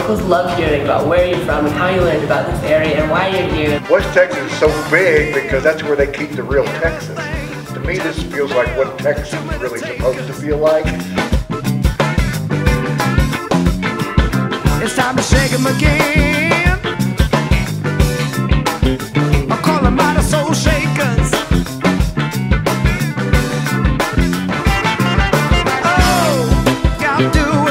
locals love hearing about where you're from and how you learned about this area and why you're here. West Texas is so big because that's where they keep the real Texas. To me, this feels like what Texas is really supposed to feel like. It's time to shake 'em again. I call 'em out of soul shakers. Oh, got to do